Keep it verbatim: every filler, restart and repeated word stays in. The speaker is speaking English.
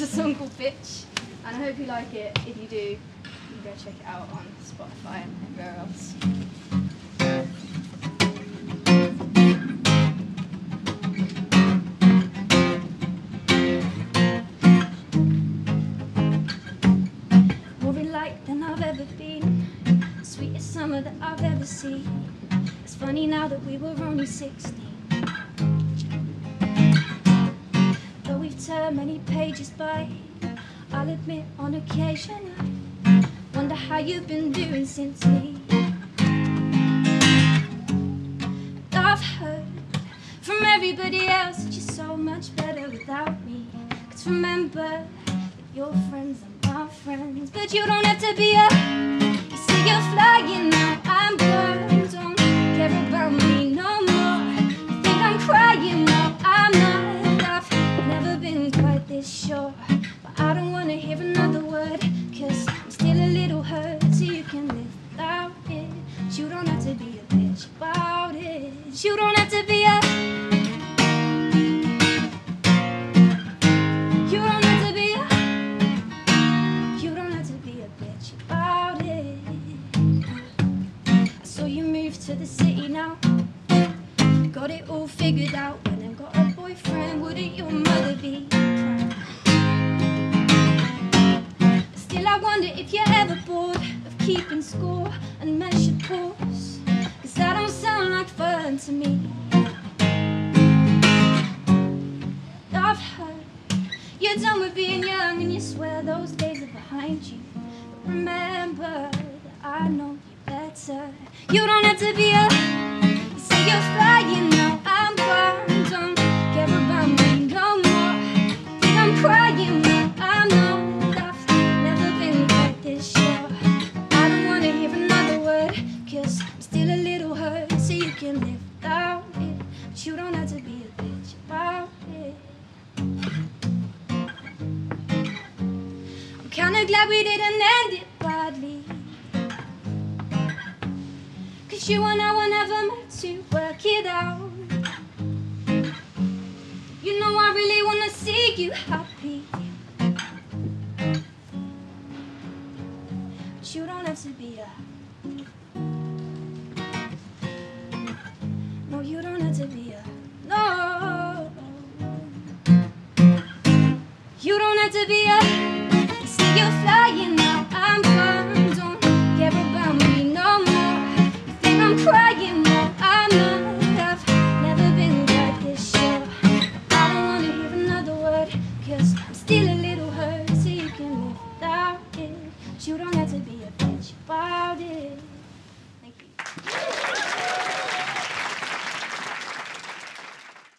a song called Bitch, and I hope you like it. If you do, you can go check it out on Spotify and everywhere else. More in light than I've ever been, sweetest summer that I've ever seen. It's funny now that we were only sixteen. Though we've turned many pages by, I'll admit on occasion I wonder how you've been doing since me. I've heard from everybody else that you're so much better without me. 'Cause remember that your friends are my friends, but you don't have to be a. You say you're flying now, I'm gone. Don't care about me no more. You think I'm crying, no, I'm not. I've never been quite this sure, but I don't wanna hear another word, 'cause I'm still a little hurt, so you can live without it. You don't have to be a bitch about it. You don't have to be a. You don't have to be a. You don't have to be a bitch about it. I saw you move to the city now, got it all figured out, and then got a boyfriend. Wouldn't your mother be proud? Still I wonder if you're ever bored of keeping score and measured course, 'cause that don't sound like fun to me. I've heard you're done with being young and you swear those days are behind you, but remember that I know you better. You don't have to be a. You say you're flying now, I'm gone. Don't care about me no more. Think I'm crying now, I know that I've never been quite this sure. I don't wanna hear another word, 'cause I'm still a little hurt, so you can live without it. But you don't have to be a bitch about it. I'm kinda glad we didn't end it badly, 'cause you and I were never meant to work it out. You know I really wanna see you happy, but you don't have to be a. No, you don't have to be a. No, you don't have to be a. You say you're flying now, I'm gone. Don't care about me no more. You think I'm crying, no, I'm not. I've never been quite this sure. I don't wanna hear another word, 'cause I'm still a little hurt, so you can live without it. But you don't have to be a bitch about it.